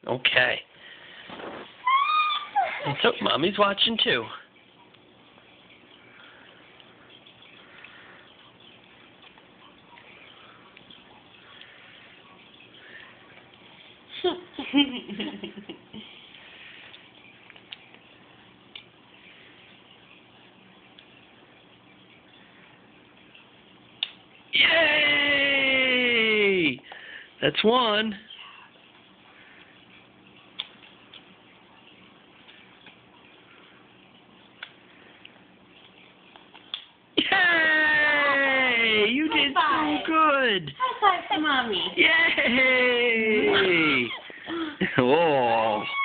Okay. And so, Mommy's watching too. Yay! That's one. Yay! You did so good. High five to Mommy. Yay! Oh.